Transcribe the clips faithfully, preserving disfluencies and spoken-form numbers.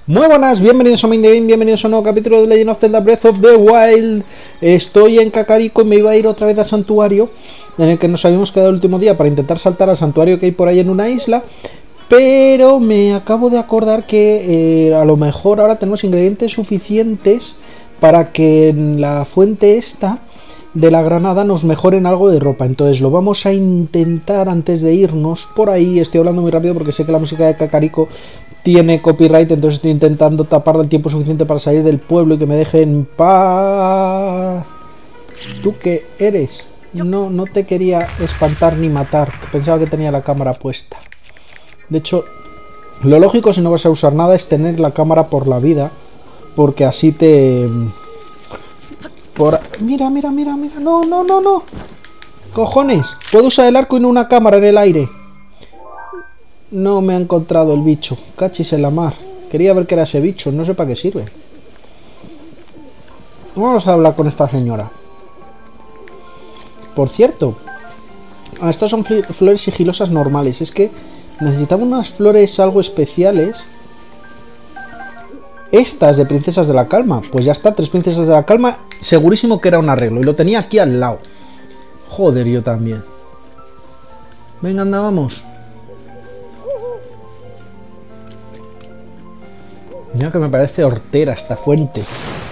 Muy buenas, bienvenidos a Mindgame, bienvenidos a un nuevo capítulo de Legend of Zelda Breath of the Wild. Estoy en Kakariko y me iba a ir otra vez al santuario en el que nos habíamos quedado el último día para intentar saltar al santuario que hay por ahí en una isla. Pero me acabo de acordar que eh, a lo mejor ahora tenemos ingredientes suficientes para que en la fuente esta de la granada nos mejoren algo de ropa. Entonces lo vamos a intentar antes de irnos por ahí. Estoy hablando muy rápido porque sé que la música de Kakariko tiene copyright, entonces estoy intentando tapar el tiempo suficiente para salir del pueblo y que me dejen en paz. ¿Tú qué eres? No, no te quería espantar ni matar. Pensaba que tenía la cámara puesta. De hecho, lo lógico si no vas a usar nada es tener la cámara por la vida, porque así te... Por... Mira, mira, mira, mira. No, no, no, no. Cojones. Puedo usar el arco y no una cámara en el aire. No me ha encontrado el bicho. Cachis en la mar. Quería ver qué era ese bicho. No sé para qué sirve. Vamos a hablar con esta señora. Por cierto, estas son flores sigilosas normales. Es que necesitamos unas flores algo especiales. Estas de princesas de la calma. Pues ya está, tres princesas de la calma. Segurísimo que era un arreglo. Y lo tenía aquí al lado. Joder, yo también. Venga, anda, vamos. Mira que me parece hortera esta fuente.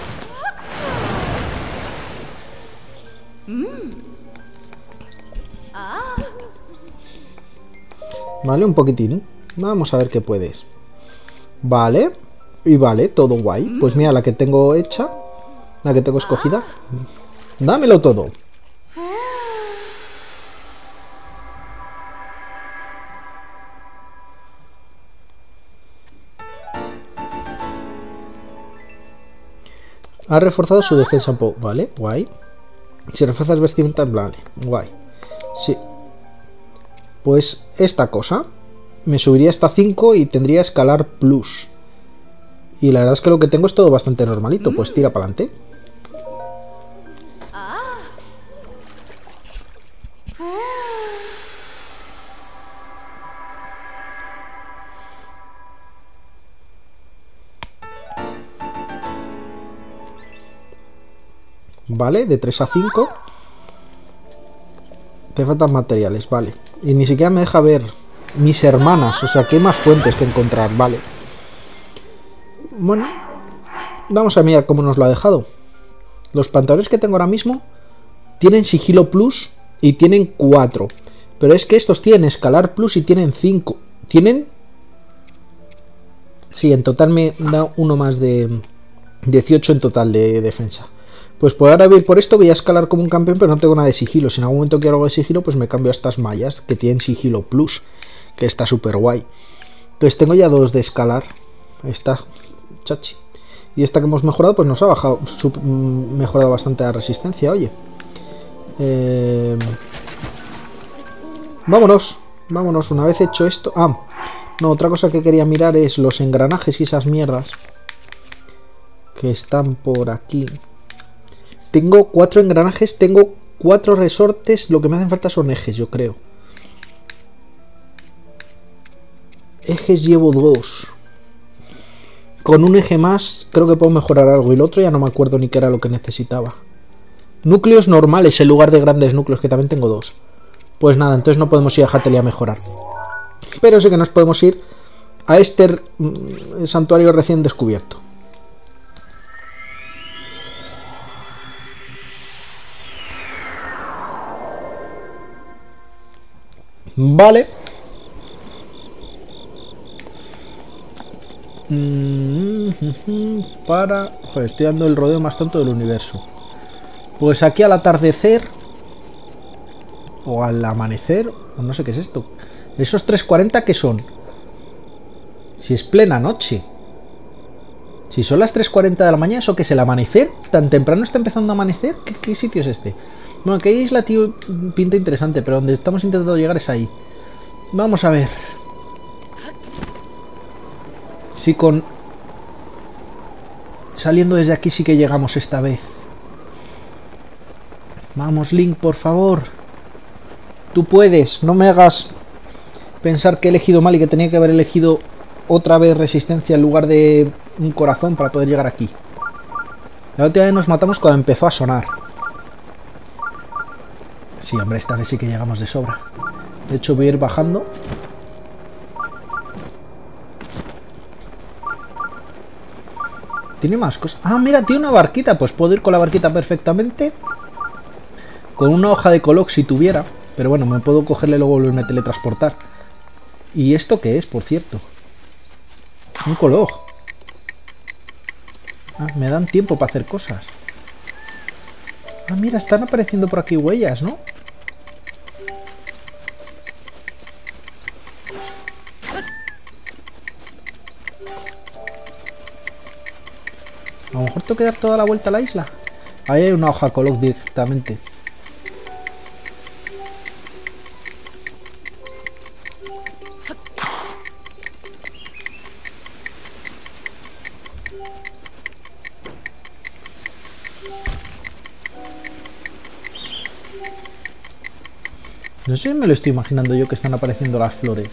Vale, un poquitín. Vamos a ver qué puedes. Vale. Y vale, todo guay. Pues mira, la que tengo hecha, la que tengo escogida. Dámelo todo. Ha reforzado su defensa un poco. Vale, guay. Si refuerzas vestimenta, vale, guay. Sí. Pues esta cosa me subiría hasta cinco y tendría escalar plus. Y la verdad es que lo que tengo es todo bastante normalito. Pues tira para adelante. Vale, de tres a cinco. Te faltan materiales, vale. Y ni siquiera me deja ver mis hermanas. O sea, que hay más fuentes que encontrar, vale. Bueno, vamos a mirar cómo nos lo ha dejado. Los pantalones que tengo ahora mismo tienen sigilo plus y tienen cuatro. Pero es que estos tienen escalar plus y tienen cinco. Tienen... Sí, en total me da uno más de dieciocho en total de defensa. Pues por ahora voy por esto, voy a escalar como un campeón, pero no tengo nada de sigilo. Si en algún momento quiero algo de sigilo, pues me cambio a estas mallas que tienen sigilo plus, que está súper guay. Entonces tengo ya dos de escalar. Ahí está, chachi. Y esta que hemos mejorado, pues nos ha bajado, sub, mejorado bastante la resistencia, oye. Eh... Vámonos, vámonos, una vez hecho esto... Ah, no, otra cosa que quería mirar es los engranajes y esas mierdas que están por aquí. Tengo cuatro engranajes, tengo cuatro resortes. Lo que me hacen falta son ejes, yo creo. Ejes llevo dos. Con un eje más creo que puedo mejorar algo. Y el otro ya no me acuerdo ni qué era lo que necesitaba. Núcleos normales en lugar de grandes núcleos, que también tengo dos. Pues nada, entonces no podemos ir a Hytale a mejorar. Pero sí que nos podemos ir a este mm, santuario recién descubierto. Vale. Para... Joder, estoy dando el rodeo más tonto del universo. Pues aquí al atardecer o al amanecer, o no sé qué es esto. Esos tres cuarenta, ¿qué son? Si es plena noche. Si son las tres cuarenta de la mañana, ¿eso qué es? ¿El amanecer? ¿Tan temprano está empezando a amanecer? ¿Qué, qué sitio es este? Bueno, que isla, tío, pinta interesante, pero donde estamos intentando llegar es ahí. Vamos a ver. Si con... Saliendo desde aquí sí que llegamos esta vez. Vamos, Link, por favor. Tú puedes, no me hagas pensar que he elegido mal y que tenía que haber elegido otra vez resistencia en lugar de un corazón para poder llegar aquí. La última vez nos matamos cuando empezó a sonar. Sí, hombre, esta vez sí que llegamos de sobra. De hecho, voy a ir bajando. Tiene más cosas. Ah, mira, tiene una barquita. Pues puedo ir con la barquita perfectamente. Con una hoja de coloc si tuviera. Pero bueno, me puedo cogerle y luego volverme a teletransportar. ¿Y esto qué es, por cierto? Un coloc. Ah, me dan tiempo para hacer cosas. Ah, mira, están apareciendo por aquí huellas, ¿no? A lo mejor tengo que dar toda la vuelta a la isla. Ahí hay una hoja coloc directamente. No sé si me lo estoy imaginando yo que están apareciendo las flores.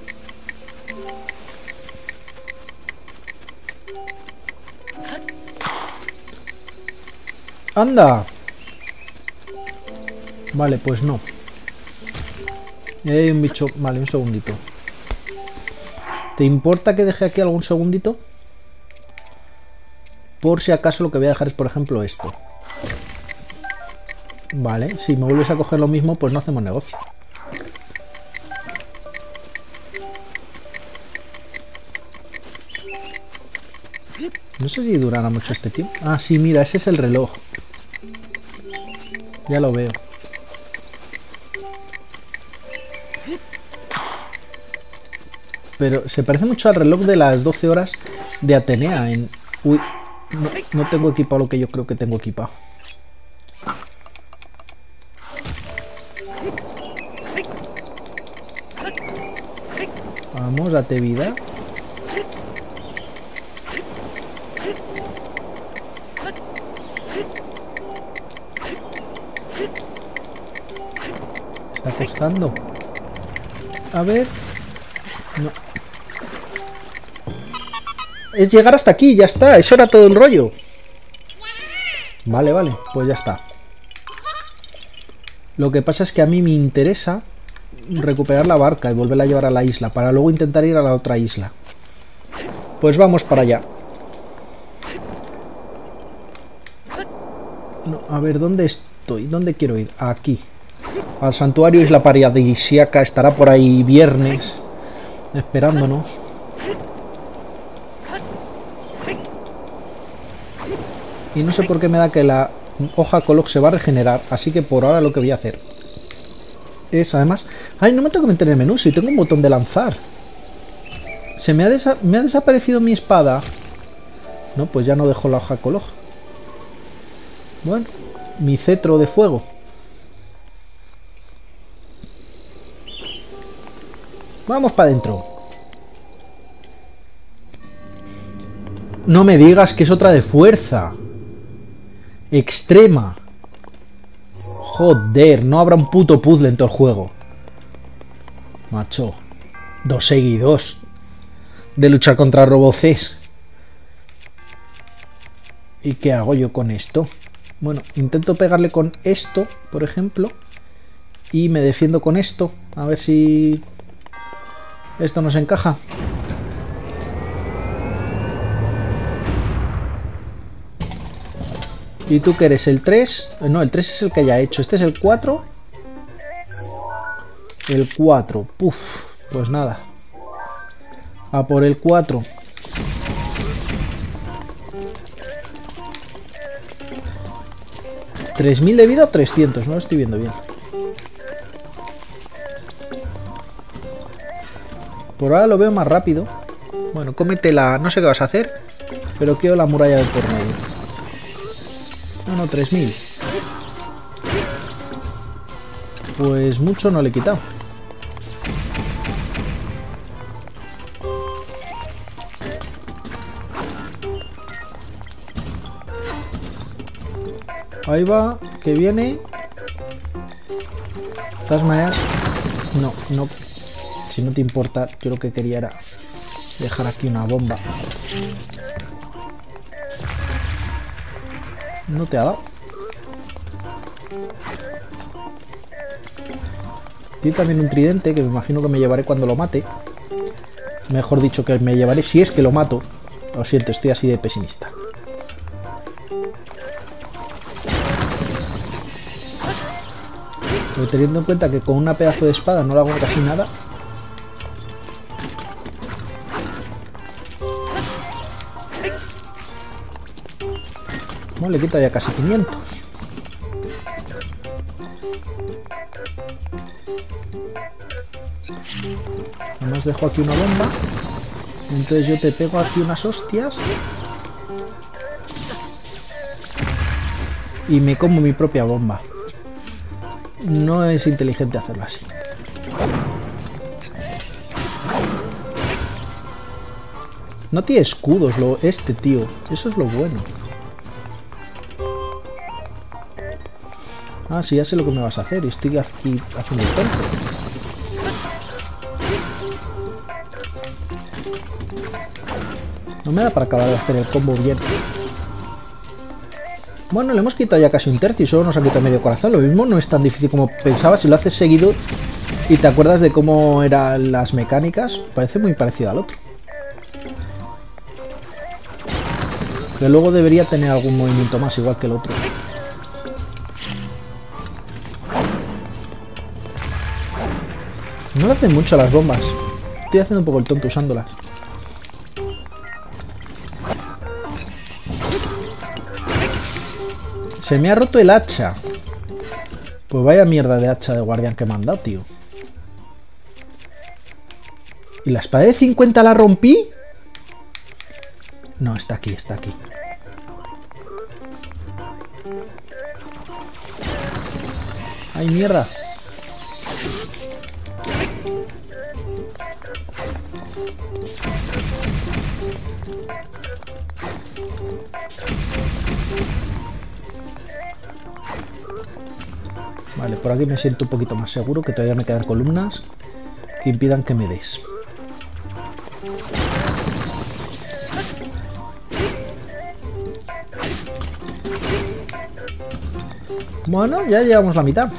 ¡Anda! Vale, pues no. Y hay un bicho... Vale, un segundito. ¿Te importa que deje aquí algún segundito? Por si acaso lo que voy a dejar es, por ejemplo, esto. Vale, si me vuelves a coger lo mismo, pues no hacemos negocio. No sé si durará mucho este tiempo. Ah, sí, mira, ese es el reloj. Ya lo veo. Pero se parece mucho al reloj de las doce horas de Atenea en... Uy, no, no tengo equipado lo que yo creo que tengo equipado. Vamos, date vida. Está costando. A ver. No. Es llegar hasta aquí, ya está. Eso era todo el rollo. Vale, vale, pues ya está. Lo que pasa es que a mí me interesa recuperar la barca y volverla a llevar a la isla para luego intentar ir a la otra isla. Pues vamos para allá. No, a ver, ¿dónde estoy? ¿Dónde quiero ir? Aquí. Al santuario Isla Paradisíaca. Estará por ahí viernes esperándonos. Y no sé por qué me da que la hoja coloc se va a regenerar. Así que por ahora lo que voy a hacer es, además... ¡Ay, no me tengo que meter en el menú! Si tengo un botón de lanzar. Se me ha, desa me ha desaparecido mi espada. No, pues ya no dejo la hoja coloc. Bueno, mi cetro de fuego. Vamos para adentro. No me digas que es otra de fuerza. Extrema. Joder, no habrá un puto puzzle en todo el juego. Macho. Dos seguidos. De luchar contra roboces. ¿Y qué hago yo con esto? Bueno, intento pegarle con esto, por ejemplo. Y me defiendo con esto. A ver si... esto nos encaja. ¿Y tú qué eres? ¿El tres? No, el tres es el que haya hecho. Este es el cuatro. El cuatro. Puf. Pues nada. A por el cuatro. ¿tres mil de vida o trescientos? No lo estoy viendo bien. Por ahora lo veo más rápido. Bueno, cómete la... no sé qué vas a hacer, pero quiero la muralla del por medio. No, no, tres mil. Pues mucho no le he quitado. Ahí va, que viene. De todas maneras, no, no. Si no te importa, yo lo que quería era dejar aquí una bomba. No te ha dado. Tiene también un tridente que me imagino que me llevaré cuando lo mate. Mejor dicho, que me llevaré si es que lo mato. Lo siento, estoy así de pesimista. Pero teniendo en cuenta que con una pedazo de espada no le hago casi nada. Bueno, le quita ya casi quinientos. Además dejo aquí una bomba. Entonces yo te pego aquí unas hostias. Y me como mi propia bomba. No es inteligente hacerlo así. No tiene escudos lo, este tío. Eso es lo bueno. Ah, sí, ya sé lo que me vas a hacer. Y estoy aquí haciendo el tonto. No me da para acabar de hacer el combo bien. Bueno, le hemos quitado ya casi un tercio y solo nos ha quitado medio corazón. Lo mismo no es tan difícil como pensaba. Si lo haces seguido y te acuerdas de cómo eran las mecánicas, parece muy parecido al otro. Que luego debería tener algún movimiento más, igual que el otro. No le hacen mucho a las bombas. Estoy haciendo un poco el tonto usándolas. Se me ha roto el hacha. Pues vaya mierda de hacha de guardián que me han dado, tío. ¿Y la espada de cincuenta la rompí? No, está aquí, está aquí. ¡Ay, mierda! Vale, por aquí me siento un poquito más seguro, que todavía me quedan columnas que impidan que me des. Bueno, ya llevamos la mitad.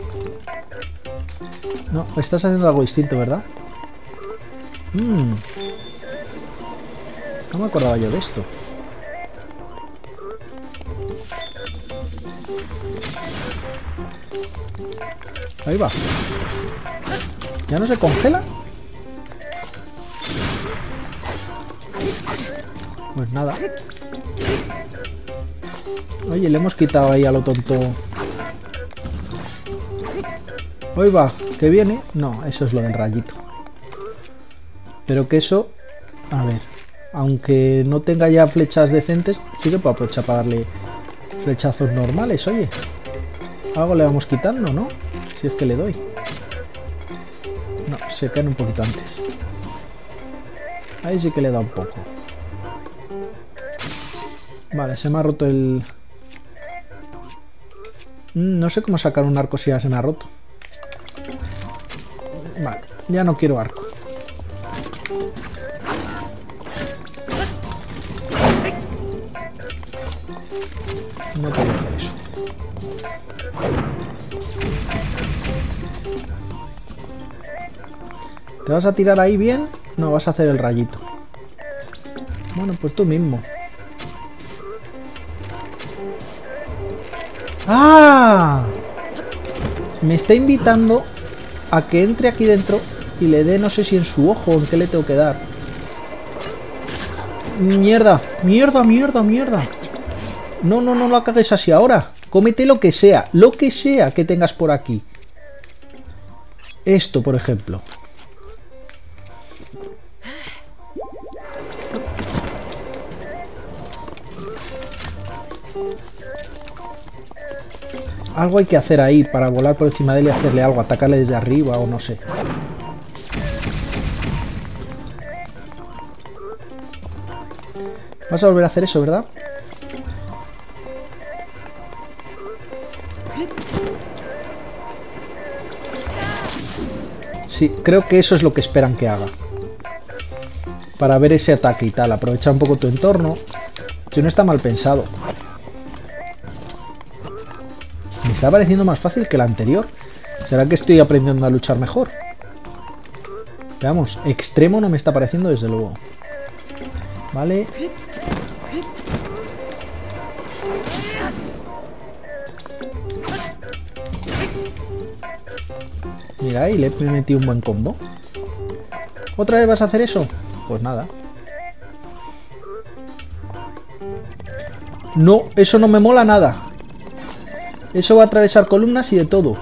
No, estás haciendo algo distinto, ¿verdad? Mm. No me acordaba yo de esto. Ahí va. ¿Ya no se congela? Pues nada. Oye, le hemos quitado ahí a lo tonto. Ahí va, ¿que viene? No, eso es lo del rayito. Pero que eso... A ver, aunque no tenga ya flechas decentes, sí que puedo aprovechar para darle flechazos normales, oye. Algo le vamos quitando, ¿no? Si es que le doy. No, se caen un poquito antes. Ahí sí que le da un poco. Vale, se me ha roto el... No sé cómo sacar un arco si ya se me ha roto. Vale, ya no quiero arco. No puedo hacer eso. ¿Te vas a tirar ahí bien? No, vas a hacer el rayito. Bueno, pues tú mismo. ¡Ah! Me está invitando a que entre aquí dentro y le dé, no sé si en su ojo o en qué le tengo que dar. ¡Mierda! ¡Mierda, mierda, mierda! No, no, no lo cagues así ahora. Cómete lo que sea, lo que sea que tengas por aquí. Esto, por ejemplo. Algo hay que hacer ahí para volar por encima de él y hacerle algo, atacarle desde arriba o no sé. Vas a volver a hacer eso, ¿verdad? Sí, creo que eso es lo que esperan que haga. Para ver ese ataque y tal, aprovechar un poco tu entorno. Si no está mal pensado. está pareciendo más fácil que la anterior. ¿Será que estoy aprendiendo a luchar mejor? Veamos, extremo no me está pareciendo desde luego. Vale. Mira, ahí le he metido un buen combo. ¿Otra vez vas a hacer eso? Pues nada. No, eso no me mola nada. Eso va a atravesar columnas y de todo.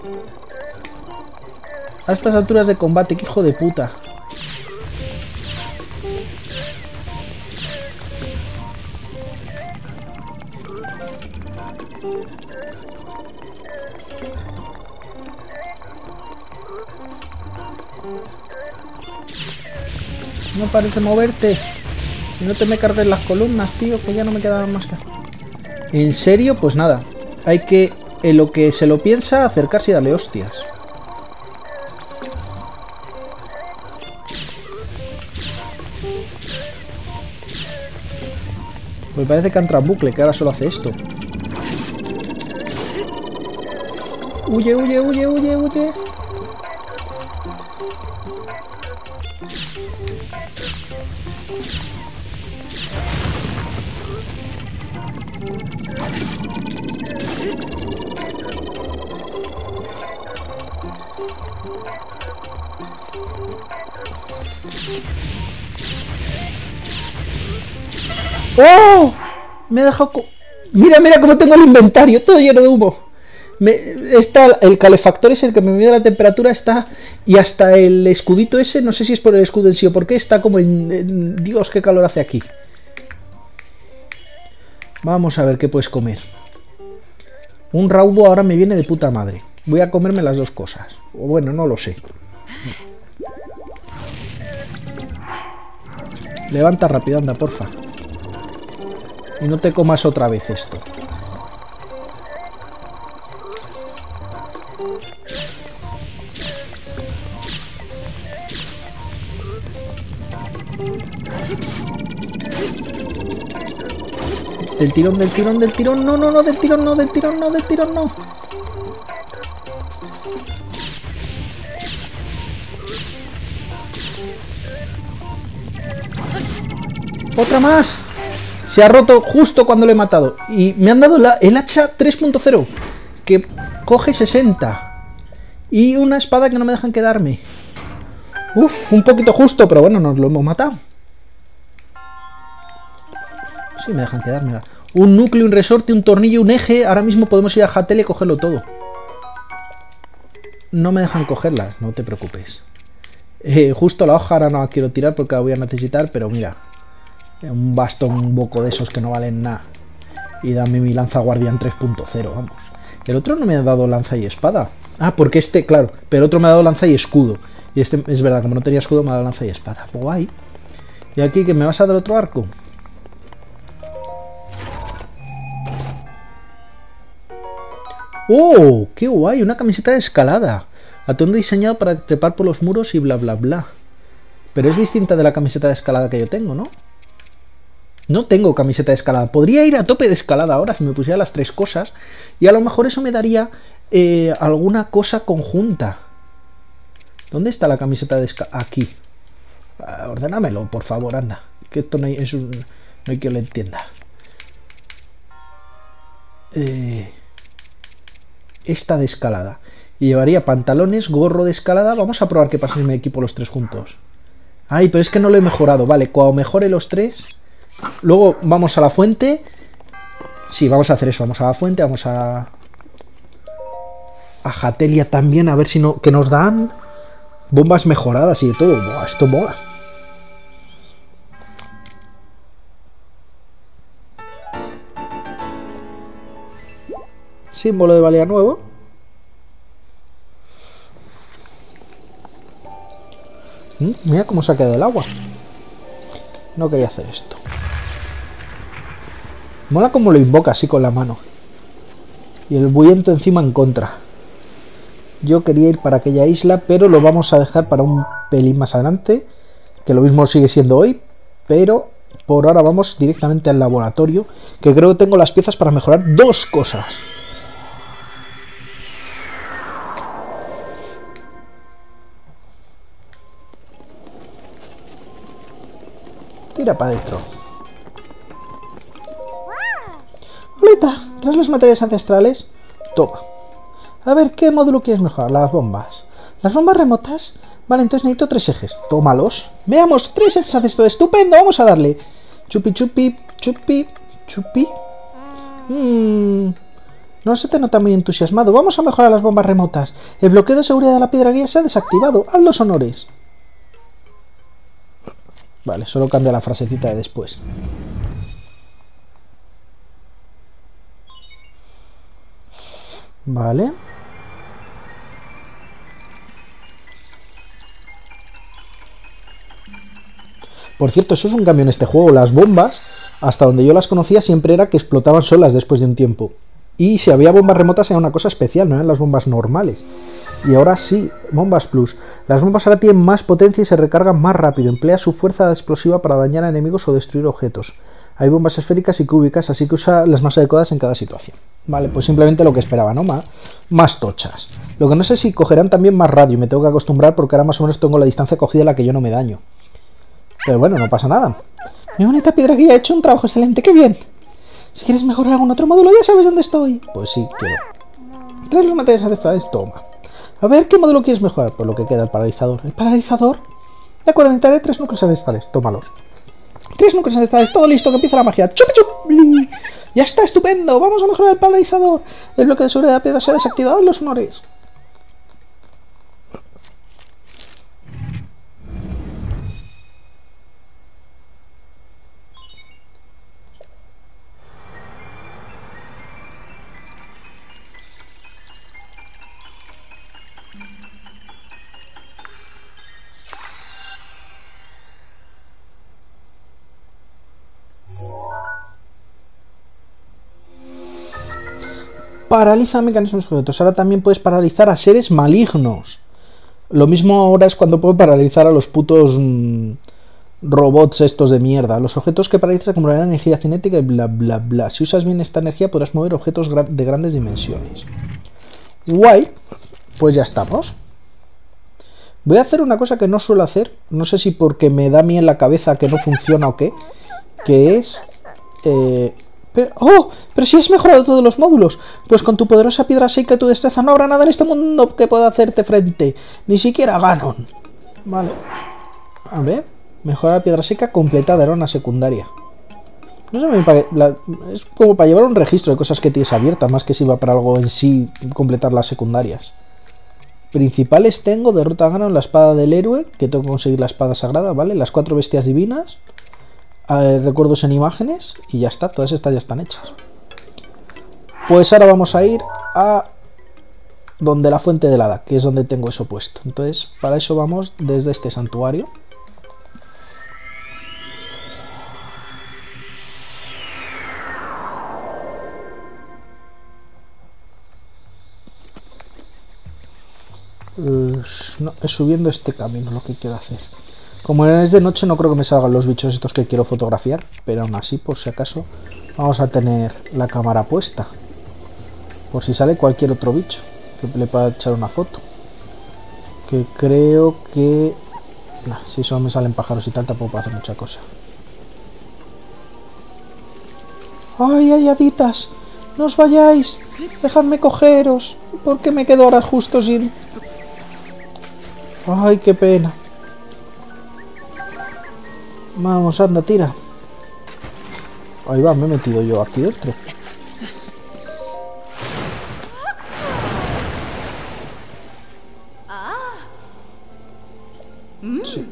A estas alturas de combate, que hijo de puta. No parece moverte. Y no te me cargues las columnas, tío, que ya no me quedaban más que hacer. ¿En serio? Pues nada. Hay que, en lo que se lo piensa, acercarse y darle hostias. Pues parece que entra en bucle, que ahora solo hace esto. Huye, huye, huye, huye, huye. ¡Oh! Me ha dejado... Mira, mira cómo tengo el inventario, todo lleno de humo. Me... Está el calefactor ese, el que me mide la temperatura, está... Y hasta el escudito ese, no sé si es por el escudo en sí o por qué, está como en... en... Dios, qué calor hace aquí. Vamos a ver qué puedes comer. Un raudo ahora me viene de puta madre. Voy a comerme las dos cosas. O bueno, no lo sé. Levanta rápido, anda, porfa. Y no te comas otra vez esto. Del tirón, del tirón, del tirón. No, no, no, del tirón, no, del tirón, no, del tirón, no. Otra más. Se ha roto justo cuando lo he matado. Y me han dado la, el hacha tres punto cero. Que coge sesenta. Y una espada que no me dejan quedarme. Uf, un poquito justo, pero bueno, nos lo hemos matado. Sí, me dejan quedármela. Un núcleo, un resorte, un tornillo, un eje. Ahora mismo podemos ir a Hatel y cogerlo todo. No me dejan cogerlas, no te preocupes. Eh, justo la hoja ahora no la quiero tirar porque la voy a necesitar, pero mira. Un bastón, un boco de esos que no valen nada. Y dame mi lanza guardián tres punto cero, vamos. El otro no me ha dado lanza y espada. Ah, porque este, claro. Pero el otro me ha dado lanza y escudo. Y este, es verdad, como no tenía escudo, me ha dado lanza y espada. Guay. Y aquí, ¿que me vas a dar otro arco? ¡Oh! ¡Qué guay! Una camiseta de escalada. Atuendo diseñado para trepar por los muros y bla bla bla. Pero es distinta de la camiseta de escalada que yo tengo, ¿no? No tengo camiseta de escalada. Podría ir a tope de escalada ahora si me pusiera las tres cosas. Y a lo mejor eso me daría eh, alguna cosa conjunta. ¿Dónde está la camiseta de escalada? Aquí. Uh, ordénamelo, por favor, anda. Que esto no hay, es un, no hay quien lo entienda. Eh, esta de escalada. Y llevaría pantalones, gorro de escalada. Vamos a probar qué pasa si me equipo los tres juntos. Ay, pero es que no lo he mejorado. Vale, cuando mejore los tres... Luego vamos a la fuente. Sí, vamos a hacer eso. Vamos a la fuente, vamos a... A Hatelia también, a ver si no... Que nos dan bombas mejoradas y de todo. Buah, esto mola. Símbolo de Balea nuevo. ¿Mm? Mira cómo se ha quedado el agua. No quería hacer esto. Mola como lo invoca así con la mano. Y el viento encima en contra. Yo quería ir para aquella isla, pero lo vamos a dejar para un pelín más adelante. Que lo mismo sigue siendo hoy. Pero por ahora vamos directamente al laboratorio. Que creo que tengo las piezas para mejorar dos cosas. Tira para adentro. Olita, ¿traes los materiales ancestrales? Toma. A ver, ¿qué módulo quieres mejorar? Las bombas. ¿Las bombas remotas? Vale, entonces necesito tres ejes. Tómalos. Veamos, tres ejes ancestrales. Estupendo, vamos a darle. Chupi, chupi, chupi, chupi. Mmm... No se te nota muy entusiasmado. Vamos a mejorar las bombas remotas. El bloqueo de seguridad de la piedra guía se ha desactivado. Haz los honores. Vale, solo cambia la frasecita de después. Vale. Por cierto, eso es un cambio en este juego. Las bombas, hasta donde yo las conocía, siempre era que explotaban solas después de un tiempo. Y si había bombas remotas era una cosa especial, no eran las bombas normales. Y ahora sí, bombas plus. Las bombas ahora tienen más potencia y se recargan más rápido. Emplea su fuerza explosiva para dañar a enemigos o destruir objetos. Hay bombas esféricas y cúbicas, así que usa las más adecuadas en cada situación. Vale, pues simplemente lo que esperaba, ¿no? Más, más tochas. Lo que no sé si cogerán también más radio. Me tengo que acostumbrar porque ahora más o menos tengo la distancia cogida en la que yo no me daño. Pero bueno, no pasa nada. Mi bonita piedra guía ha hecho un trabajo excelente. ¡Qué bien! Si quieres mejorar algún otro módulo, ya sabes dónde estoy. Pues sí, quiero. Traes los materiales ancestrales, toma. A ver, ¿qué módulo quieres mejorar? Pues lo que queda, el paralizador. ¿El paralizador? De acuerdo, necesitaré tres núcleos ancestrales. Tómalos. Tres núcleos ancestrales, todo listo, que empieza la magia. ¡Chup, chup! ¡Ya está, estupendo! Vamos a mejorar el paralizador. El bloque de seguridad de la piedra se ha desactivado en los honores. Paraliza mecanismos objetos. Ahora también puedes paralizar a seres malignos. Lo mismo ahora es cuando puedes paralizar a los putos mmm, robots estos de mierda. Los objetos que paralizas acumularán energía cinética y bla bla bla. Si usas bien esta energía podrás mover objetos gra de grandes dimensiones. Guay. Pues ya estamos. Voy a hacer una cosa que no suelo hacer. No sé si porque me da a mí en la cabeza que no funciona o qué. Que es... Eh, Pero, ¡oh! Pero si has mejorado todos los módulos. Pues con tu poderosa piedra seca y tu destreza no habrá nada en este mundo que pueda hacerte frente. Ni siquiera Ganon. Vale. A ver. Mejorar la piedra seca completada. Era una secundaria. No sé, me parece... Es como para llevar un registro de cosas que tienes abiertas. Más que si va para algo en sí completar las secundarias. Principales tengo. Derrota a Ganon, la espada del héroe. Que tengo que conseguir la espada sagrada, ¿vale? Las cuatro bestias divinas. Eh, recuerdos en imágenes y ya está, todas estas ya están hechas. Pues ahora vamos a ir a donde la fuente del hada, que es donde tengo eso puesto. Entonces para eso vamos desde este santuario. Pues no, es subiendo este camino lo que quiero hacer. Como es de noche no creo que me salgan los bichos estos que quiero fotografiar, pero aún así, por si acaso, vamos a tener la cámara puesta. Por si sale cualquier otro bicho que le pueda echar una foto. Que creo que... Nah, si solo me salen pájaros y tal, tampoco puedo hacer mucha cosa. ¡Ay, ay, haditas! ¡No os vayáis! ¡Dejadme cogeros! ¿Por qué me quedo ahora justo sin...? ¡Ay, qué pena! Vamos, anda, tira. Ahí va, me he metido yo aquí dentro. Sí.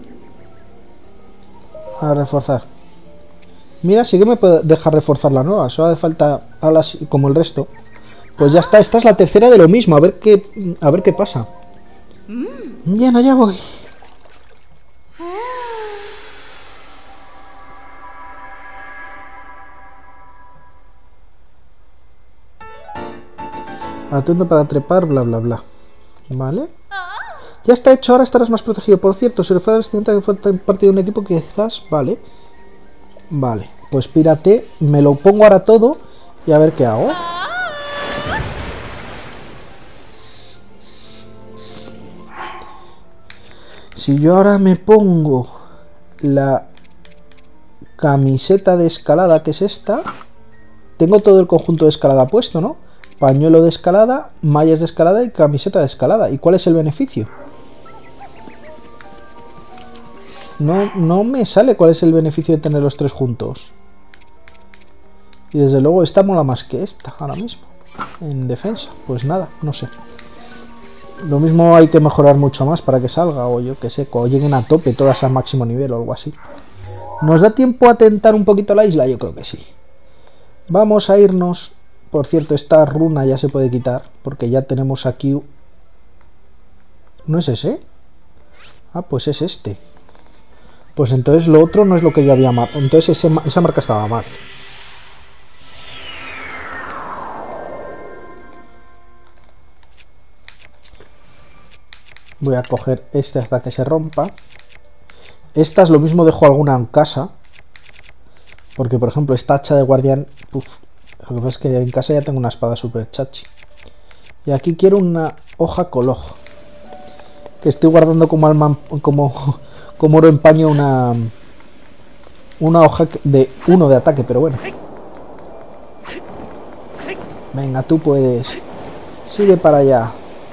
A reforzar. Mira, sí que me puede dejar reforzar la nueva. Solo hace falta alas como el resto. Pues ya está, esta es la tercera de lo mismo. A ver qué, a ver qué pasa. Bien, allá voy. Atento para trepar, bla bla bla. Vale. Ya está hecho, ahora estarás más protegido. Por cierto, si le fue vestimenta que fue parte de un equipo, quizás. Vale. Vale. Pues pírate. Me lo pongo ahora todo. Y a ver qué hago. Si yo ahora me pongo la camiseta de escalada, que es esta. Tengo todo el conjunto de escalada puesto, ¿no? Pañuelo de escalada, mallas de escalada y camiseta de escalada. ¿Y cuál es el beneficio? No, no me sale cuál es el beneficio de tener los tres juntos. Y desde luego esta mola más que esta ahora mismo. En defensa, pues nada, no sé. Lo mismo hay que mejorar mucho más para que salga, o yo que sé, o lleguen a tope todas al máximo nivel o algo así. ¿Nos da tiempo a tentar un poquito la isla? Yo creo que sí. Vamos a irnos. Por cierto, esta runa ya se puede quitar, porque ya tenemos aquí... ¿No es ese? Ah, pues es este. Pues entonces lo otro no es lo que yo había marcado. Entonces ese, esa marca estaba mal. Voy a coger este hasta que se rompa. Estas lo mismo dejo alguna en casa. Porque por ejemplo esta hacha de guardián... Uf, lo que pasa es que en casa ya tengo una espada super chachi. Y aquí quiero una hoja coloj. Que estoy guardando como alma, como, como oro en paño una... Una hoja de uno de ataque, pero bueno. Venga, tú puedes. Sigue para allá.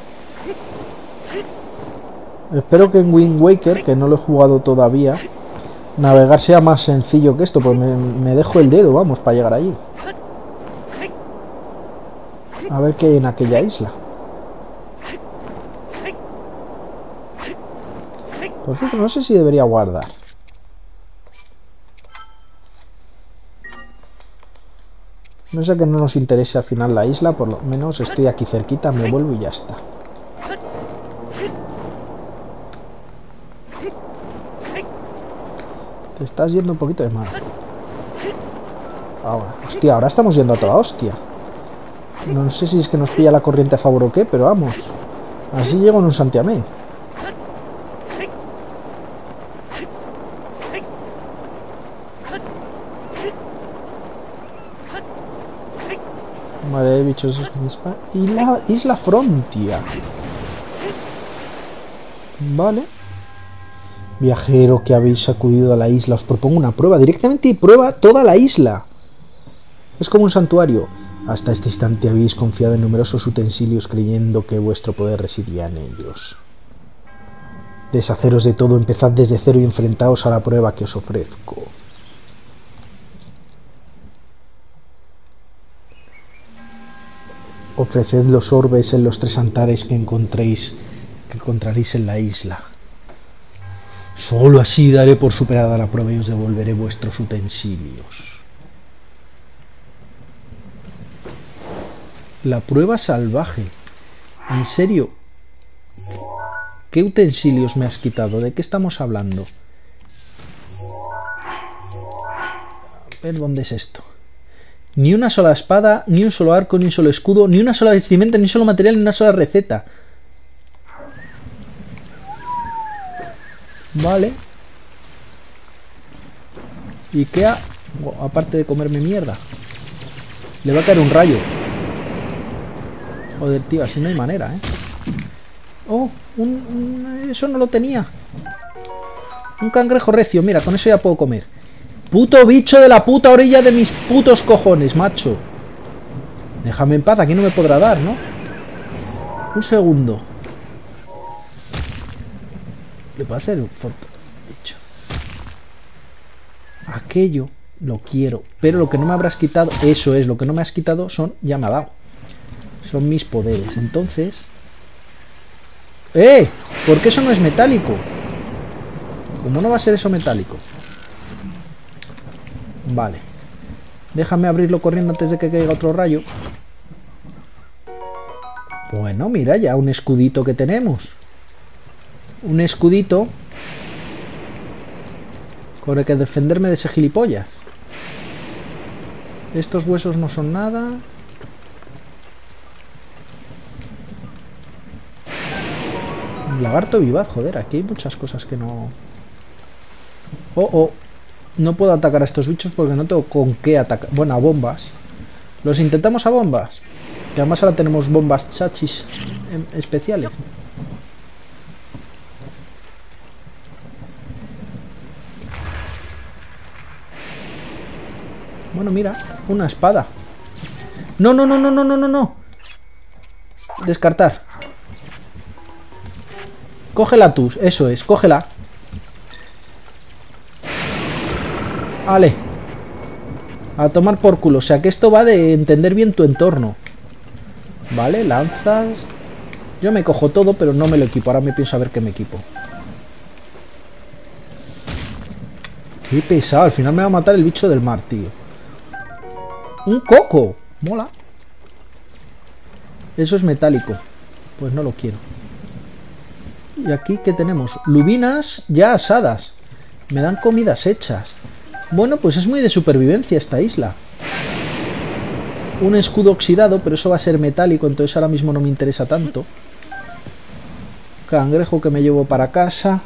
Espero que en Wind Waker, que no lo he jugado todavía, navegar sea más sencillo que esto, pues me, me dejo el dedo, vamos, para llegar allí. A ver qué hay en aquella isla. Por cierto, no sé si debería guardar. No sé que no nos interese al final la isla, por lo menos estoy aquí cerquita, me vuelvo y ya está. Te estás yendo un poquito de madre. Ahora, hostia, ahora estamos yendo a toda hostia. No sé si es que nos pilla la corriente a favor o qué, pero vamos. Así llego en un santiamén. Vale, bichos esos que disparan. Y la isla Frontia. Vale. Viajero que habéis acudido a la isla, os propongo una prueba. Directamente prueba toda la isla. Es como un santuario. Hasta este instante habéis confiado en numerosos utensilios creyendo que vuestro poder residía en ellos. Deshaceros de todo, empezad desde cero y enfrentaos a la prueba que os ofrezco. Ofreced los orbes en los tres altares que encontréis, que encontraréis en la isla. Solo así daré por superada la prueba y os devolveré vuestros utensilios. La prueba salvaje. ¿En serio? ¿Qué utensilios me has quitado? ¿De qué estamos hablando? A ver, ¿dónde es esto? Ni una sola espada, ni un solo arco, ni un solo escudo, ni una sola vestimenta, ni un solo material, ni una sola receta. Vale. ¿Y qué ha...? Bueno, aparte de comerme mierda. Le va a caer un rayo. Joder, tío, así no hay manera, ¿eh? Oh, un, un, eso no lo tenía. Un cangrejo recio, mira, con eso ya puedo comer. Puto bicho de la puta orilla de mis putos cojones, macho. Déjame en paz, aquí no me podrá dar, ¿no? Un segundo. Le puedo hacer un foto, bicho. Aquello lo quiero, pero lo que no me habrás quitado, eso es, lo que no me has quitado son, ya me ha dado. Son mis poderes, entonces... ¡Eh! ¿Por qué eso no es metálico? ¿Cómo no va a ser eso metálico? Vale. Déjame abrirlo corriendo antes de que caiga otro rayo. Bueno, mira, ya un escudito que tenemos. Un escudito con el que defenderme de ese gilipollas. Estos huesos no son nada. Lagarto vivaz, joder, aquí hay muchas cosas que no... Oh, oh. No puedo atacar a estos bichos porque no tengo con qué atacar. Bueno, a bombas. Los intentamos a bombas. Que además ahora tenemos bombas chachis especiales. Bueno, mira, una espada. No, no, no, no, no, no, no, no. Descartar. Cógela tú, eso es, cógela. Vale. A tomar por culo. O sea que esto va de entender bien tu entorno. Vale, lanzas. Yo me cojo todo, pero no me lo equipo. Ahora me pienso a ver qué me equipo. Qué pesado. Al final me va a matar el bicho del mar, tío. Un coco. Mola. Eso es metálico. Pues no lo quiero. Y aquí, ¿qué tenemos? Lubinas ya asadas. Me dan comidas hechas. Bueno, pues es muy de supervivencia esta isla. Un escudo oxidado, pero eso va a ser metálico, entonces ahora mismo no me interesa tanto. Cangrejo que me llevo para casa.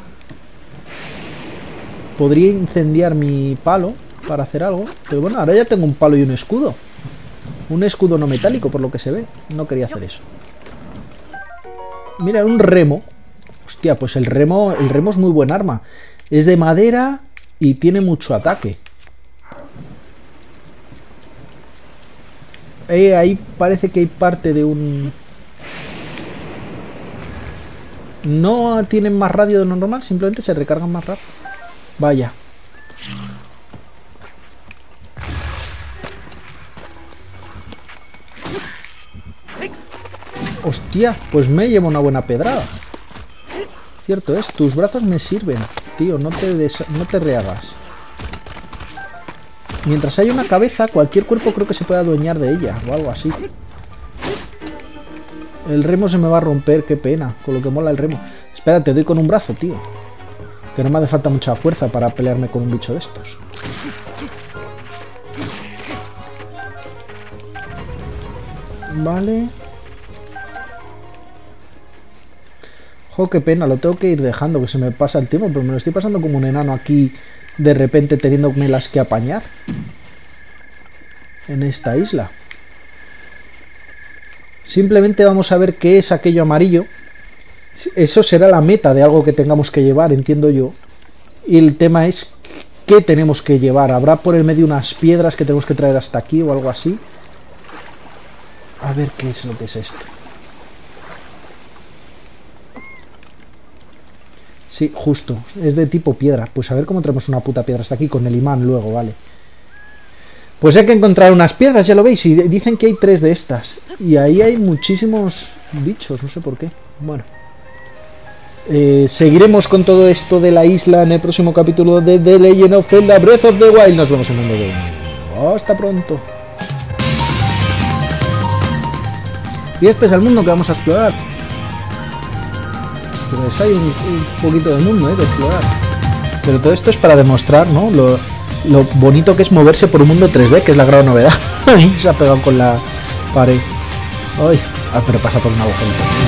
Podría incendiar mi palo para hacer algo. Pero bueno, ahora ya tengo un palo y un escudo. Un escudo no metálico, por lo que se ve. No quería hacer eso. Mira, un remo. Hostia, pues el remo, el remo es muy buen arma. Es de madera y tiene mucho ataque. Eh, ahí parece que hay parte de un... No tienen más radio de lo normal, simplemente se recargan más rápido. Vaya. Hostia, pues me llevo una buena pedrada. Cierto es, tus brazos me sirven. Tío, no te, des... no te rehagas. Mientras haya una cabeza, cualquier cuerpo creo que se puede adueñar de ella, o algo así. El remo se me va a romper, qué pena, con lo que mola el remo. Espera, te doy con un brazo, tío. Que no me hace falta mucha fuerza para pelearme con un bicho de estos. Vale. Jo, qué pena, lo tengo que ir dejando, que se me pasa el tiempo, pero me lo estoy pasando como un enano aquí, de repente teniéndome las que apañar. En esta isla. Simplemente vamos a ver qué es aquello amarillo. Eso será la meta de algo que tengamos que llevar, entiendo yo. Y el tema es qué tenemos que llevar. ¿Habrá por el medio unas piedras que tenemos que traer hasta aquí o algo así? A ver qué es lo que es esto. Sí, justo. Es de tipo piedra. Pues a ver cómo traemos una puta piedra hasta aquí con el imán luego, vale. Pues hay que encontrar unas piedras, ya lo veis. Y dicen que hay tres de estas. Y ahí hay muchísimos bichos, no sé por qué. Bueno. Eh, seguiremos con todo esto de la isla en el próximo capítulo de The Legend of Zelda Breath of the Wild. Nos vemos en un nuevo video. Hasta pronto. Y este es el mundo que vamos a explorar. Pues hay un, un poquito de mundo, ¿eh?, de explorar. Pero todo esto es para demostrar, ¿no?, lo, lo bonito que es moverse por un mundo tres D, que es la gran novedad. Se ha pegado con la pared. Ay, ah, pero pasa por un agujerito.